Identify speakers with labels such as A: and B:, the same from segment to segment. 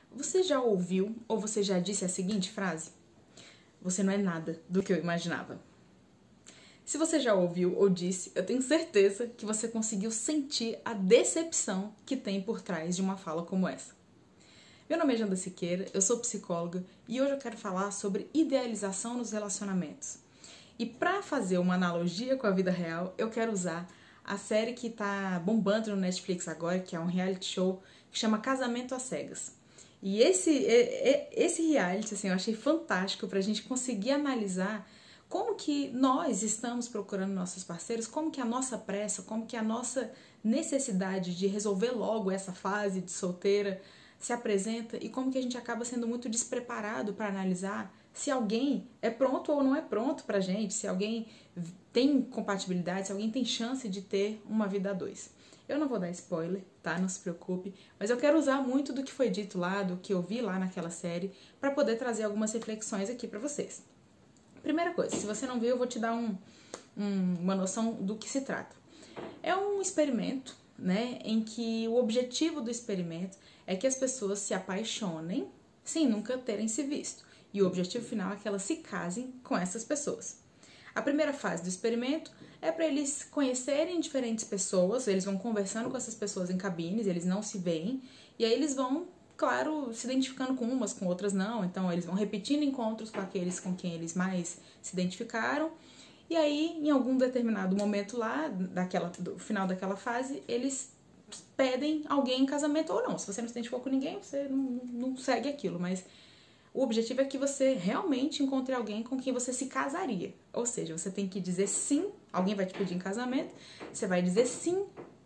A: Você já ouviu ou você já disse a seguinte frase? Você não é nada do que eu imaginava. Se você já ouviu ou disse, eu tenho certeza que você conseguiu sentir a decepção que tem por trás de uma fala como essa. Meu nome é Janda Siqueira, eu sou psicóloga e hoje eu quero falar sobre idealização nos relacionamentos. E para fazer uma analogia com a vida real, eu quero usar a série que tá bombando no Netflix agora, que é um reality show que chama Casamento às Cegas. E esse reality, assim, eu achei fantástico pra gente conseguir analisar como que nós estamos procurando nossos parceiros, como que a nossa pressa, como que a nossa necessidade de resolver logo essa fase de solteira se apresenta e como que a gente acaba sendo muito despreparado para analisar se alguém é pronto ou não é pronto pra gente, se alguém tem compatibilidade, se alguém tem chance de ter uma vida a dois. Eu não vou dar spoiler, tá? Não se preocupe, mas eu quero usar muito do que foi dito lá, do que eu vi lá naquela série, para poder trazer algumas reflexões aqui para vocês. Primeira coisa, se você não viu, eu vou te dar uma noção do que se trata. É um experimento, né, em que o objetivo do experimento é que as pessoas se apaixonem sem nunca terem se visto. E o objetivo final é que elas se casem com essas pessoas. A primeira fase do experimento é para eles conhecerem diferentes pessoas, eles vão conversando com essas pessoas em cabines, eles não se veem, e aí eles vão, claro, se identificando com umas, com outras não, então eles vão repetindo encontros com aqueles com quem eles mais se identificaram, e aí, em algum determinado momento lá, do final daquela fase, eles pedem alguém em casamento ou não. Se você não se identificou com ninguém, você não segue aquilo, mas o objetivo é que você realmente encontre alguém com quem você se casaria. Ou seja, você tem que dizer sim, alguém vai te pedir em casamento, você vai dizer sim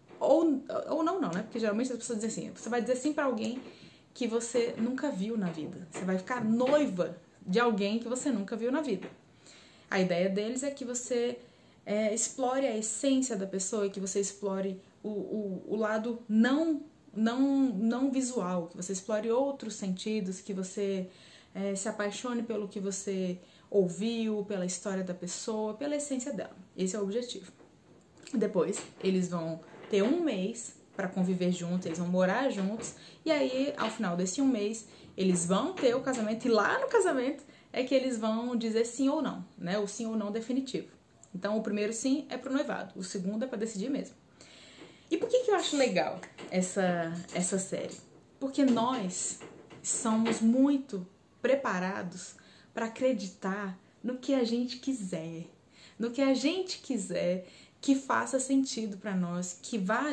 A: ou não, né? Porque geralmente as pessoas dizem assim, você vai dizer sim pra alguém que você nunca viu na vida. Você vai ficar noiva de alguém que você nunca viu na vida. A ideia deles é que você explore a essência da pessoa e que você explore o lado não visual, que você explore outros sentidos, que você se apaixone pelo que você ouviu, pela história da pessoa, pela essência dela. Esse é o objetivo. Depois, eles vão ter um mês para conviver juntos, eles vão morar juntos, e aí, ao final desse um mês, eles vão ter o casamento, e lá no casamento é que eles vão dizer sim ou não, né? O sim ou não definitivo. Então, o primeiro sim é pro noivado, o segundo é para decidir mesmo. E por que eu acho legal essa série? Porque nós somos muito preparados para acreditar no que a gente quiser. No que a gente quiser que faça sentido para nós, que vá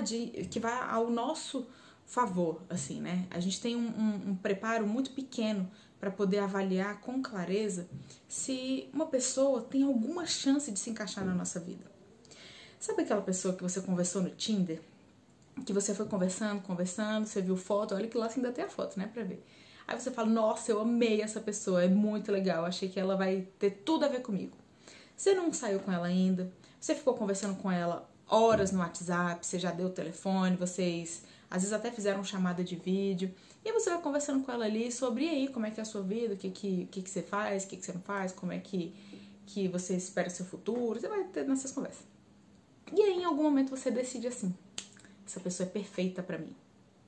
A: ao nosso favor, assim, né? A gente tem um preparo muito pequeno para poder avaliar com clareza se uma pessoa tem alguma chance de se encaixar na nossa vida. Sabe aquela pessoa que você conversou no Tinder? Que você foi conversando, você viu foto, olha que lá ainda tem a foto, né, pra ver. Aí você fala, nossa, eu amei essa pessoa, é muito legal, achei que ela vai ter tudo a ver comigo. Você não saiu com ela ainda, você ficou conversando com ela horas no WhatsApp, você já deu o telefone, vocês às vezes até fizeram chamada de vídeo, e aí você vai conversando com ela ali sobre, e aí, como é que é a sua vida, o que você faz, o que você não faz, como é que você espera o seu futuro, você vai ter nessas conversas. E aí, em algum momento, você decide assim, essa pessoa é perfeita pra mim.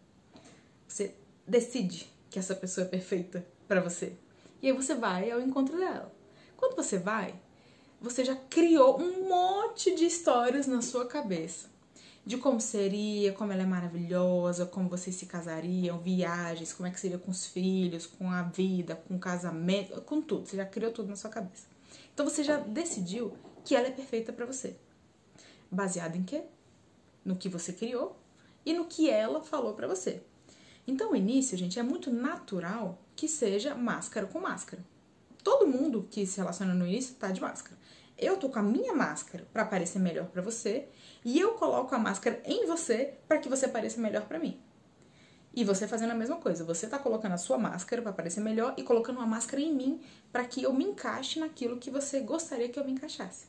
A: Você decide que essa pessoa é perfeita pra você. E aí você vai ao encontro dela. Quando você vai, você já criou um monte de histórias na sua cabeça. De como seria, como ela é maravilhosa, como vocês se casariam, viagens, como é que seria com os filhos, com a vida, com o casamento, com tudo. Você já criou tudo na sua cabeça. Então você já decidiu que ela é perfeita pra você. Baseado em quê? No que você criou e no que ela falou pra você. Então o início, gente, é muito natural que seja máscara com máscara. Todo mundo que se relaciona no início tá de máscara. Eu tô com a minha máscara pra parecer melhor pra você e eu coloco a máscara em você pra que você pareça melhor pra mim. E você fazendo a mesma coisa. Você tá colocando a sua máscara pra parecer melhor e colocando uma máscara em mim pra que eu me encaixe naquilo que você gostaria que eu me encaixasse.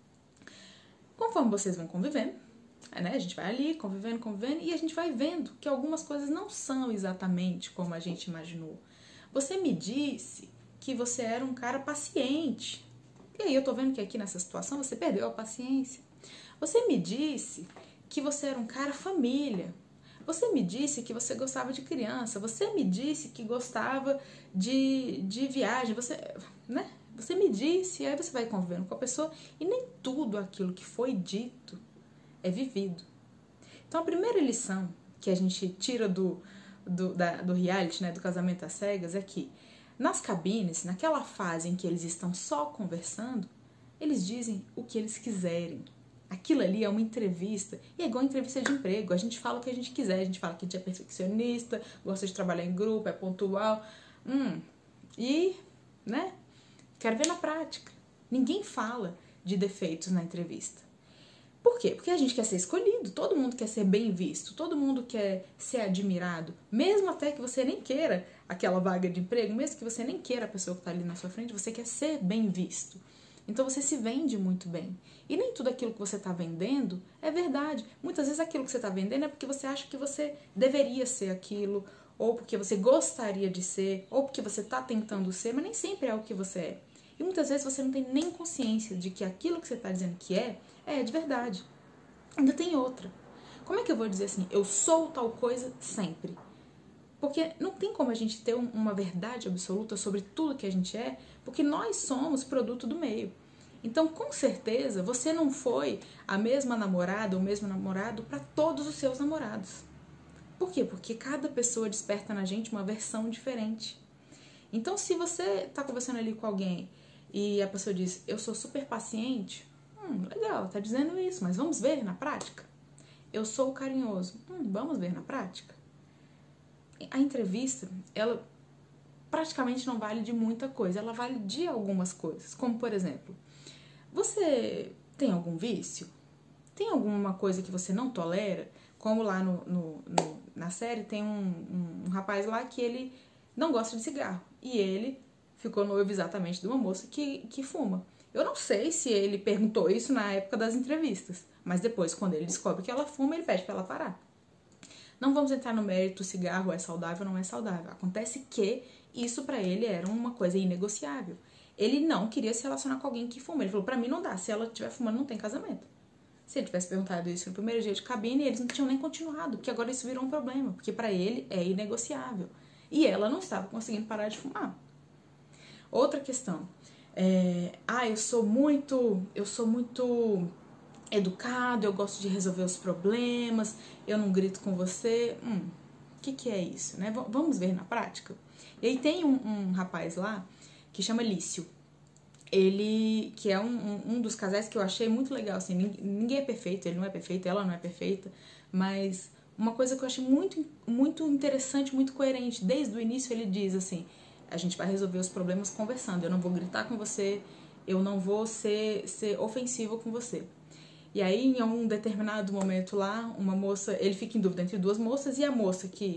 A: Conforme vocês vão convivendo, né? A gente vai ali convivendo, e a gente vai vendo que algumas coisas não são exatamente como a gente imaginou. Você me disse que você era um cara paciente. E aí eu tô vendo que aqui nessa situação você perdeu a paciência. Você me disse que você era um cara família. Você me disse que você gostava de criança, você me disse que gostava de viagem, né? Você me disse, aí você vai convivendo com a pessoa e nem tudo aquilo que foi dito é vivido. Então a primeira lição que a gente tira do reality, né, do casamento às cegas, é que nas cabines, naquela fase em que eles estão só conversando, eles dizem o que eles quiserem. Aquilo ali é uma entrevista, e é igual entrevista de emprego, a gente fala o que a gente quiser, a gente fala que a gente é perfeccionista, gosta de trabalhar em grupo, é pontual, e, né, quero ver na prática. Ninguém fala de defeitos na entrevista. Por quê? Porque a gente quer ser escolhido, todo mundo quer ser bem visto, todo mundo quer ser admirado, mesmo até que você nem queira aquela vaga de emprego, mesmo que você nem queira a pessoa que está ali na sua frente, você quer ser bem visto. Então você se vende muito bem. E nem tudo aquilo que você está vendendo é verdade. Muitas vezes aquilo que você está vendendo é porque você acha que você deveria ser aquilo, ou porque você gostaria de ser, ou porque você está tentando ser, mas nem sempre é o que você é. E muitas vezes você não tem nem consciência de que aquilo que você está dizendo que é de verdade. Ainda tem outra. Como é que eu vou dizer assim, eu sou tal coisa sempre? Porque não tem como a gente ter uma verdade absoluta sobre tudo que a gente é, porque nós somos produto do meio. Então, com certeza, você não foi a mesma namorada ou o mesmo namorado para todos os seus namorados. Por quê? Porque cada pessoa desperta na gente uma versão diferente. Então, se você está conversando ali com alguém e a pessoa diz, eu sou super paciente, legal, tá dizendo isso, mas vamos ver na prática? Eu sou carinhoso, vamos ver na prática? A entrevista, ela praticamente não vale de muita coisa, ela vale de algumas coisas, como por exemplo, você tem algum vício? Tem alguma coisa que você não tolera? Como lá na série tem um rapaz lá que ele não gosta de cigarro, e ele ficou noivo exatamente de uma moça que fuma. Eu não sei se ele perguntou isso na época das entrevistas, mas depois, quando ele descobre que ela fuma, ele pede pra ela parar. Não vamos entrar no mérito, o cigarro é saudável ou não é saudável. Acontece que isso pra ele era uma coisa inegociável. Ele não queria se relacionar com alguém que fuma. Ele falou, pra mim não dá, se ela estiver fumando não tem casamento. Se ele tivesse perguntado isso no primeiro dia de cabine, eles não tinham nem continuado, porque agora isso virou um problema, porque pra ele é inegociável. E ela não estava conseguindo parar de fumar. Outra questão, eu sou muito educado, eu gosto de resolver os problemas, eu não grito com você. O que é isso, né? Vamos ver na prática? E aí tem um rapaz lá que chama Lício. Ele, que é um dos casais que eu achei muito legal, assim, ninguém é perfeito, ele não é perfeito, ela não é perfeita, mas uma coisa que eu achei muito, muito interessante, muito coerente, desde o início ele diz assim, a gente vai resolver os problemas conversando, eu não vou gritar com você, eu não vou ser ofensivo com você. E aí, em um determinado momento lá, uma moça, ele fica em dúvida entre duas moças, e a moça que,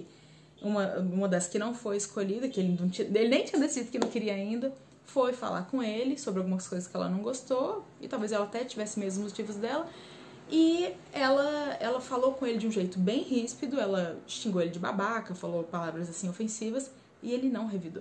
A: uma das que não foi escolhida, que ele nem tinha decidido que não queria ainda, foi falar com ele sobre algumas coisas que ela não gostou, e talvez ela até tivesse mesmo os motivos dela, e ela falou com ele de um jeito bem ríspido, ela xingou ele de babaca, falou palavras assim ofensivas, e ele não revidou.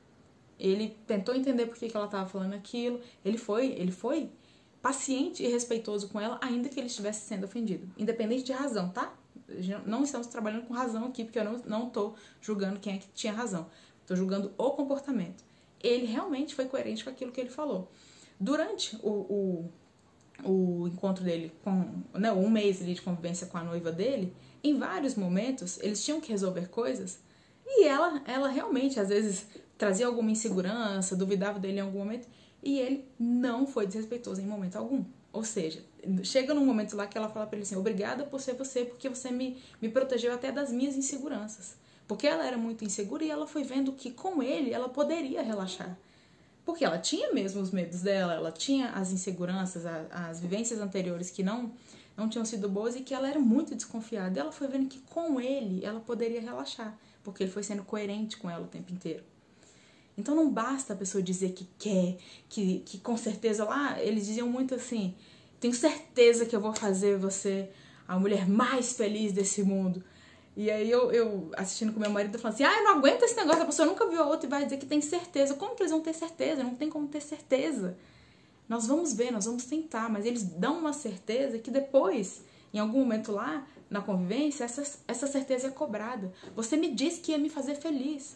A: Ele tentou entender por que ela estava falando aquilo, ele foi paciente e respeitoso com ela, ainda que ele estivesse sendo ofendido, independente de razão, tá? Não estamos trabalhando com razão aqui, porque eu não tô julgando quem é que tinha razão, tô julgando o comportamento. Ele realmente foi coerente com aquilo que ele falou. Durante o encontro dele com, né, um mês ali de convivência com a noiva dele, em vários momentos eles tinham que resolver coisas e ela realmente às vezes trazia alguma insegurança, duvidava dele em algum momento, e ele não foi desrespeitoso em momento algum. Ou seja, chega num momento lá que ela fala pra ele assim, obrigada por ser você, porque você me protegeu até das minhas inseguranças. Porque ela era muito insegura e ela foi vendo que com ele ela poderia relaxar. Porque ela tinha mesmo os medos dela, ela tinha as inseguranças, as vivências anteriores que não tinham sido boas e que ela era muito desconfiada. E ela foi vendo que com ele ela poderia relaxar, porque ele foi sendo coerente com ela o tempo inteiro. Então não basta a pessoa dizer que quer, que com certeza, lá eles diziam muito assim, tenho certeza que eu vou fazer você a mulher mais feliz desse mundo. E aí eu assistindo com meu marido, falando assim, eu não aguento esse negócio, a pessoa nunca viu a outra e vai dizer que tem certeza. Como que eles vão ter certeza? Não tem como ter certeza. Nós vamos ver, nós vamos tentar, mas eles dão uma certeza que depois, em algum momento lá, na convivência, essa certeza é cobrada. Você me disse que ia me fazer feliz.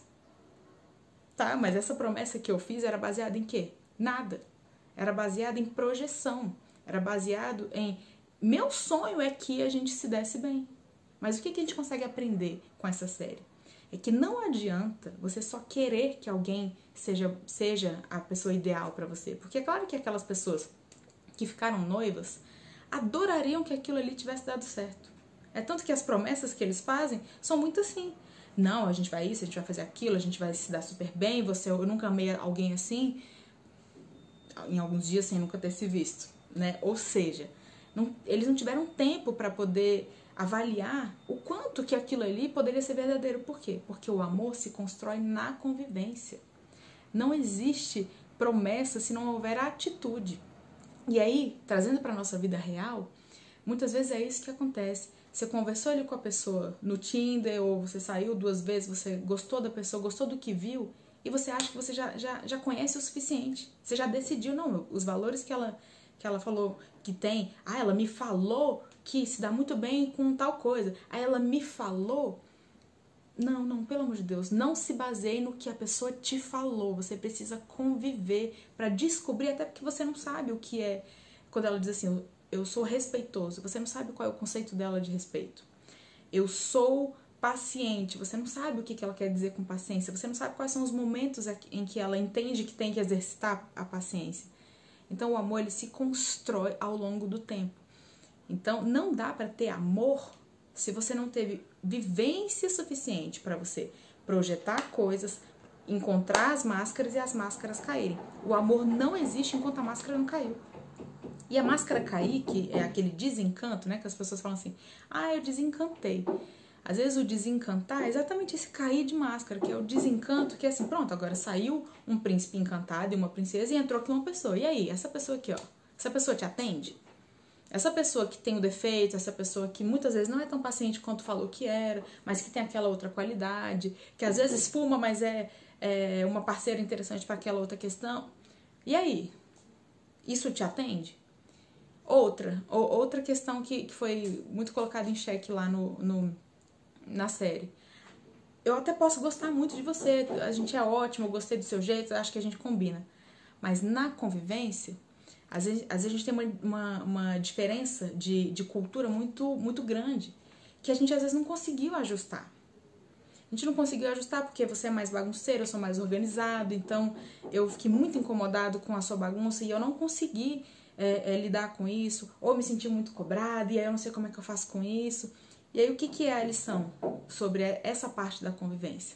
A: Tá, mas essa promessa que eu fiz era baseada em quê? Nada. Era baseada em projeção. Era baseado em... Meu sonho é que a gente se desse bem. Mas o que a gente consegue aprender com essa série? É que não adianta você só querer que alguém seja a pessoa ideal pra você. Porque é claro que aquelas pessoas que ficaram noivas adorariam que aquilo ali tivesse dado certo. É tanto que as promessas que eles fazem são muito assim. Não, a gente vai isso, a gente vai fazer aquilo, a gente vai se dar super bem, eu nunca amei alguém assim, em alguns dias sem nunca ter se visto, né? Ou seja, eles não tiveram tempo para poder avaliar o quanto que aquilo ali poderia ser verdadeiro. Por quê? Porque o amor se constrói na convivência. Não existe promessa se não houver atitude. E aí, trazendo para nossa vida real, muitas vezes é isso que acontece. Você conversou ali com a pessoa no Tinder, ou você saiu 2 vezes, você gostou da pessoa, gostou do que viu, e você acha que você já conhece o suficiente. Você já decidiu, não, os valores que ela falou que tem. Ah, ela me falou que se dá muito bem com tal coisa. Ah, ela me falou... Não, pelo amor de Deus, não se baseie no que a pessoa te falou. Você precisa conviver para descobrir, até porque você não sabe o que é. Quando ela diz assim, eu sou respeitoso, você não sabe qual é o conceito dela de respeito. Eu sou paciente, você não sabe o que ela quer dizer com paciência, você não sabe quais são os momentos em que ela entende que tem que exercitar a paciência. Então o amor, ele se constrói ao longo do tempo. Então não dá para ter amor se você não teve vivência suficiente para você projetar coisas, encontrar as máscaras e as máscaras caírem. O amor não existe enquanto a máscara não caiu. E a máscara cair, que é aquele desencanto, né? Que as pessoas falam assim, ah, eu desencantei. Às vezes o desencantar é exatamente esse cair de máscara, que é o desencanto, que é assim, pronto, agora saiu um príncipe encantado e uma princesa e entrou aqui uma pessoa. E aí, essa pessoa aqui, ó, essa pessoa te atende? Essa pessoa que tem o defeito, essa pessoa que muitas vezes não é tão paciente quanto falou que era, mas que tem aquela outra qualidade, que às vezes fuma, mas é uma parceira interessante para aquela outra questão. E aí? Isso te atende? Outra questão que foi muito colocada em xeque lá na série. Eu até posso gostar muito de você, a gente é ótimo, eu gostei do seu jeito, acho que a gente combina. Mas na convivência... Às vezes a gente tem uma diferença de cultura muito grande, que a gente às vezes não conseguiu ajustar. A gente não conseguiu ajustar porque você é mais bagunceiro, eu sou mais organizado, então eu fiquei muito incomodado com a sua bagunça e eu não consegui lidar com isso, ou me senti muito cobrada e aí eu não sei como é que eu faço com isso. E aí o que é a lição sobre essa parte da convivência?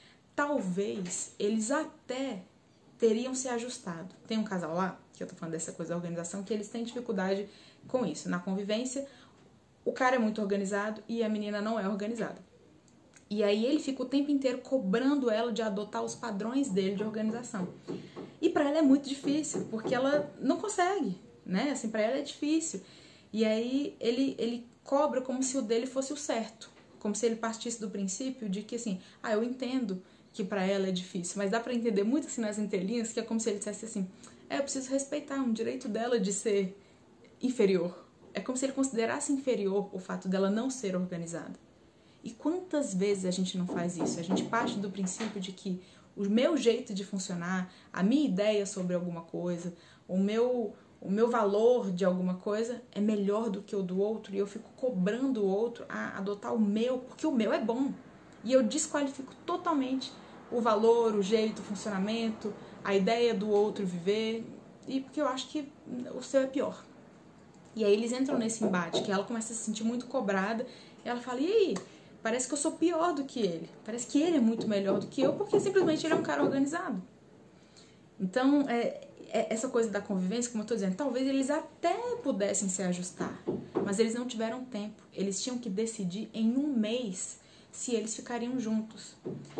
A: Talvez eles até teriam se ajustado. Tem um casal lá, que eu tô falando dessa coisa da organização, que eles têm dificuldade com isso. Na convivência, o cara é muito organizado e a menina não é organizada. E aí ele fica o tempo inteiro cobrando ela de adotar os padrões dele de organização. E pra ela é muito difícil, porque ela não consegue, né? Assim, pra ela é difícil. E aí ele cobra como se o dele fosse o certo. Como se ele partisse do princípio de que, assim, eu entendo que pra ela é difícil, mas dá pra entender muito assim nas entrelinhas, que é como se ele dissesse assim, eu preciso respeitar um direito dela de ser inferior. É como se ele considerasse inferior o fato dela não ser organizada. E quantas vezes a gente não faz isso? A gente parte do princípio de que o meu jeito de funcionar, a minha ideia sobre alguma coisa, o meu valor de alguma coisa é melhor do que o do outro, e eu fico cobrando o outro a adotar o meu, porque o meu é bom. E eu desqualifico totalmente o valor, o jeito, o funcionamento, a ideia do outro viver, e porque eu acho que o seu é pior. E aí eles entram nesse embate, que ela começa a se sentir muito cobrada, e ela fala, e aí? Parece que eu sou pior do que ele. Parece que ele é muito melhor do que eu, porque simplesmente ele é um cara organizado. Então, essa coisa da convivência, como eu tô dizendo, talvez eles até pudessem se ajustar, mas eles não tiveram tempo. Eles tinham que decidir em 1 mês se eles ficariam juntos.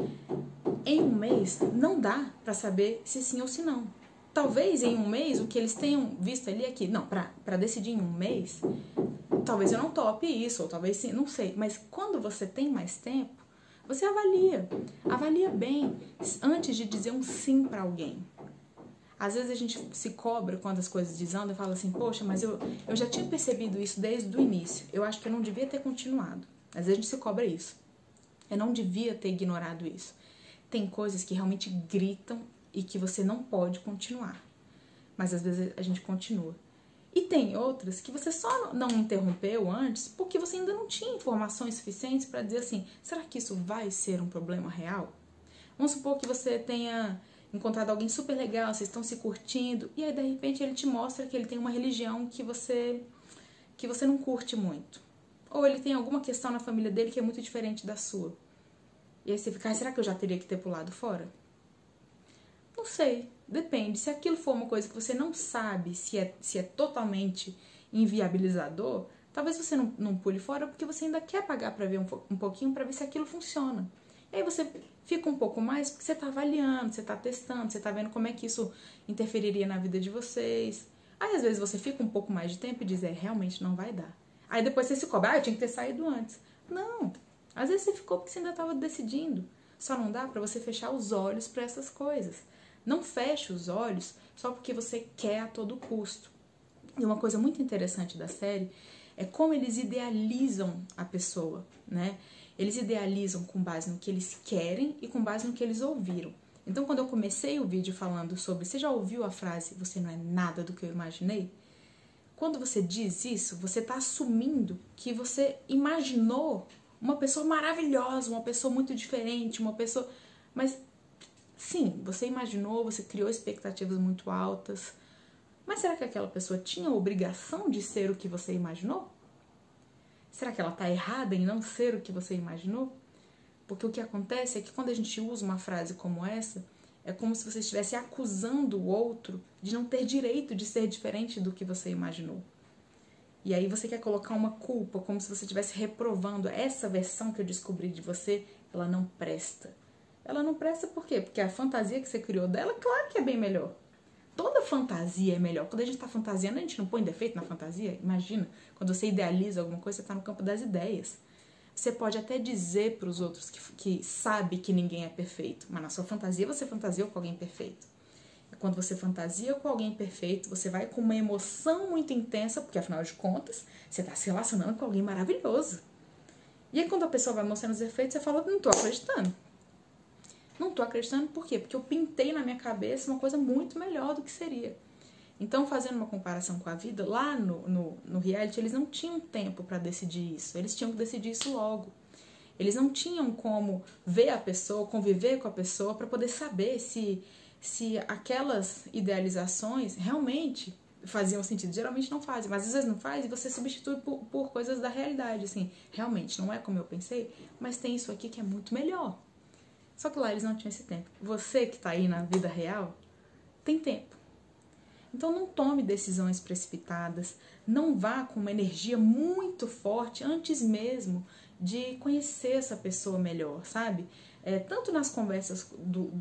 A: Em 1 mês, não dá pra saber se sim ou se não. Talvez em 1 mês, o que eles tenham visto ali é que, não, pra decidir em 1 mês, talvez eu não tope isso, ou talvez sim, não sei. Mas quando você tem mais tempo, você avalia bem antes de dizer um sim pra alguém. Às vezes a gente se cobra quando as coisas desandam e fala assim, poxa, mas eu já tinha percebido isso desde o início. Eu acho que eu não devia ter continuado. Às vezes a gente se cobra isso. Eu não devia ter ignorado isso. Tem coisas que realmente gritam e que você não pode continuar. Mas às vezes a gente continua. E tem outras que você só não interrompeu antes porque você ainda não tinha informações suficientes para dizer assim, será que isso vai ser um problema real? Vamos supor que você tenha encontrado alguém super legal, vocês estão se curtindo, e aí de repente ele te mostra que ele tem uma religião que você não curte muito. Ou ele tem alguma questão na família dele que é muito diferente da sua. E aí você fica, será que eu já teria que ter pulado fora? Não sei, depende. Se aquilo for uma coisa que você não sabe se é totalmente inviabilizador, talvez você não pule fora porque você ainda quer pagar para ver um pouquinho para ver se aquilo funciona. E aí você fica um pouco mais porque você está avaliando, você está testando, você está vendo como é que isso interferiria na vida de vocês. Aí às vezes você fica um pouco mais de tempo e diz, realmente não vai dar. Aí depois você se cobra, eu tinha que ter saído antes. Não, às vezes você ficou porque você ainda estava decidindo. Só não dá para você fechar os olhos para essas coisas. Não feche os olhos só porque você quer a todo custo. E uma coisa muito interessante da série é como eles idealizam a pessoa, né? Eles idealizam com base no que eles querem e com base no que eles ouviram. Então, quando eu comecei o vídeo falando sobre, você já ouviu a frase, você não é nada do que eu imaginei? Quando você diz isso, você está assumindo que você imaginou uma pessoa maravilhosa, uma pessoa muito diferente, uma pessoa... Mas, sim, você imaginou, você criou expectativas muito altas. Mas será que aquela pessoa tinha a obrigação de ser o que você imaginou? Será que ela está errada em não ser o que você imaginou? Porque o que acontece é que quando a gente usa uma frase como essa, é como se você estivesse acusando o outro de não ter direito de ser diferente do que você imaginou. E aí você quer colocar uma culpa, como se você estivesse reprovando essa versão que eu descobri de você, ela não presta. Ela não presta por quê? Porque a fantasia que você criou dela, claro que é bem melhor. Toda fantasia é melhor. Quando a gente está fantasiando, a gente não põe defeito na fantasia? Imagina, quando você idealiza alguma coisa, você está no campo das ideias. Você pode até dizer para os outros que sabe que ninguém é perfeito, mas na sua fantasia você fantasiou com alguém perfeito. E quando você fantasia com alguém perfeito, você vai com uma emoção muito intensa, porque afinal de contas, você está se relacionando com alguém maravilhoso. E aí quando a pessoa vai mostrando os defeitos, você fala, não estou acreditando. Não estou acreditando por quê? Porque eu pintei na minha cabeça uma coisa muito melhor do que seria. Então, fazendo uma comparação com a vida, lá no reality, eles não tinham tempo para decidir isso. Eles tinham que decidir isso logo. Eles não tinham como ver a pessoa, conviver com a pessoa, para poder saber se aquelas idealizações realmente faziam sentido. Geralmente não fazem, mas às vezes não faz e você substitui por coisas da realidade. Assim, realmente não é como eu pensei, mas tem isso aqui que é muito melhor. Só que lá eles não tinham esse tempo. Você que tá aí na vida real, tem tempo. Então não tome decisões precipitadas, não vá com uma energia muito forte antes mesmo de conhecer essa pessoa melhor, sabe? Tanto nas conversas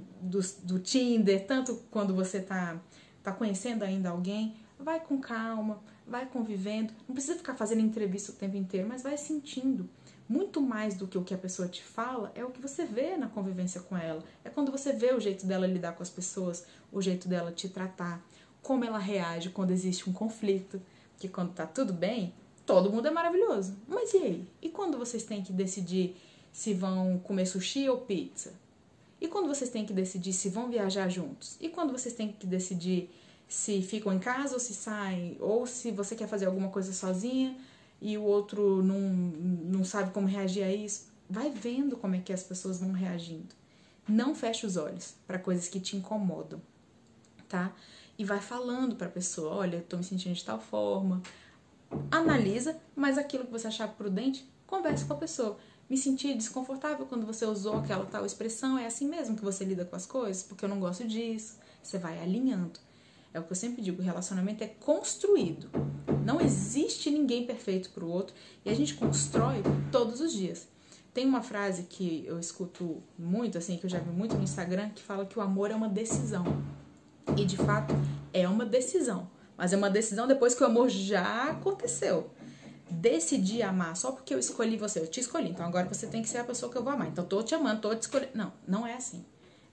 A: do Tinder, tanto quando você tá conhecendo ainda alguém, vai com calma, vai convivendo, não precisa ficar fazendo entrevista o tempo inteiro, mas vai sentindo. Muito mais do que o que a pessoa te fala é o que você vê na convivência com ela. É quando você vê o jeito dela lidar com as pessoas, o jeito dela te tratar, como ela reage quando existe um conflito. Porque quando tá tudo bem, todo mundo é maravilhoso. Mas e aí? E quando vocês têm que decidir se vão comer sushi ou pizza? E quando vocês têm que decidir se vão viajar juntos? E quando vocês têm que decidir se ficam em casa ou se saem? Ou se você quer fazer alguma coisa sozinha e o outro não sabe como reagir a isso? Vai vendo como é que as pessoas vão reagindo. Não feche os olhos para coisas que te incomodam, tá? E vai falando para a pessoa, olha, eu tô me sentindo de tal forma. Analisa, mas aquilo que você achar prudente, converse com a pessoa. Me senti desconfortável quando você usou aquela tal expressão, é assim mesmo que você lida com as coisas? Porque eu não gosto disso. Você vai alinhando. É o que eu sempre digo, o relacionamento é construído. Não existe ninguém perfeito para o outro e a gente constrói todos os dias. Tem uma frase que eu escuto muito, assim, que eu já vi muito no Instagram, que fala que o amor é uma decisão. E de fato é uma decisão, mas é uma decisão depois que o amor já aconteceu. Decidir amar só porque eu escolhi você, eu te escolhi, então agora você tem que ser a pessoa que eu vou amar. Então tô te amando, tô te escolhendo. Não, não é assim.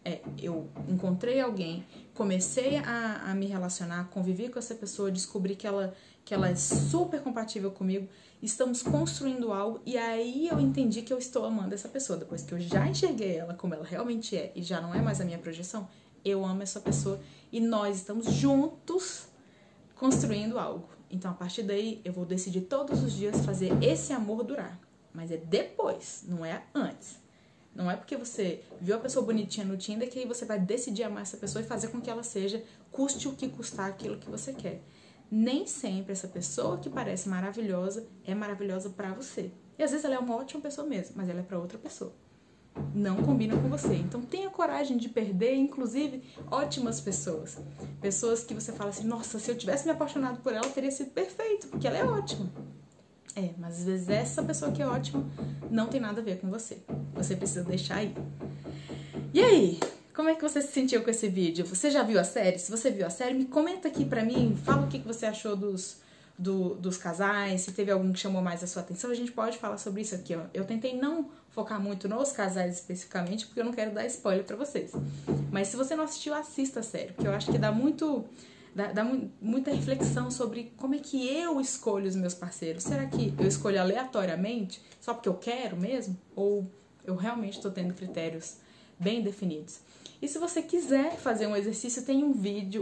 A: Eu encontrei alguém, comecei a me relacionar, convivi com essa pessoa, descobri que ela é super compatível comigo, estamos construindo algo e aí eu entendi que eu estou amando essa pessoa. Depois que eu já enxerguei ela como ela realmente é e já não é mais a minha projeção, eu amo essa pessoa e nós estamos juntos construindo algo. Então, a partir daí, eu vou decidir todos os dias fazer esse amor durar. Mas é depois, não é antes. Não é porque você viu a pessoa bonitinha no Tinder que aí você vai decidir amar essa pessoa e fazer com que ela seja, custe o que custar aquilo que você quer. Nem sempre essa pessoa que parece maravilhosa é maravilhosa pra você. E às vezes ela é uma ótima pessoa mesmo, mas ela é pra outra pessoa. Não combina com você. Então tenha coragem de perder, inclusive, ótimas pessoas. Pessoas que você fala assim, nossa, se eu tivesse me apaixonado por ela, teria sido perfeito, porque ela é ótima. Mas às vezes essa pessoa que é ótima não tem nada a ver com você. Você precisa deixar aí. E aí? Como é que você se sentiu com esse vídeo? Você já viu a série? Se você viu a série, me comenta aqui pra mim, fala o que você achou dos casais, se teve algum que chamou mais a sua atenção, a gente pode falar sobre isso aqui, ó. Eu tentei não focar muito nos casais especificamente, porque eu não quero dar spoiler pra vocês. Mas se você não assistiu, assista a série, porque eu acho que dá muita reflexão sobre como é que eu escolho os meus parceiros. Será que eu escolho aleatoriamente, só porque eu quero mesmo? Ou eu realmente tô tendo critérios bem definidos? E se você quiser fazer um exercício, tem um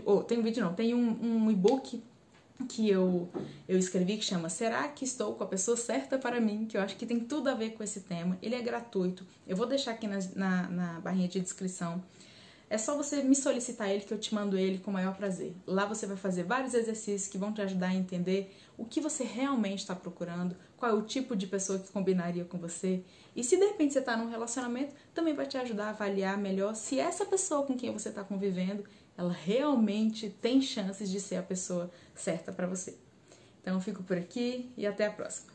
A: e-book que eu escrevi que chama Será que estou com a pessoa certa para mim? Que eu acho que tem tudo a ver com esse tema. Ele é gratuito. Eu vou deixar aqui na barrinha de descrição. É só você me solicitar ele que eu te mando ele com o maior prazer. Lá você vai fazer vários exercícios que vão te ajudar a entender o que você realmente está procurando, qual é o tipo de pessoa que combinaria com você. E se de repente você está num relacionamento, também vai te ajudar a avaliar melhor se essa pessoa com quem você está convivendo, ela realmente tem chances de ser a pessoa certa para você. Então eu fico por aqui e até a próxima.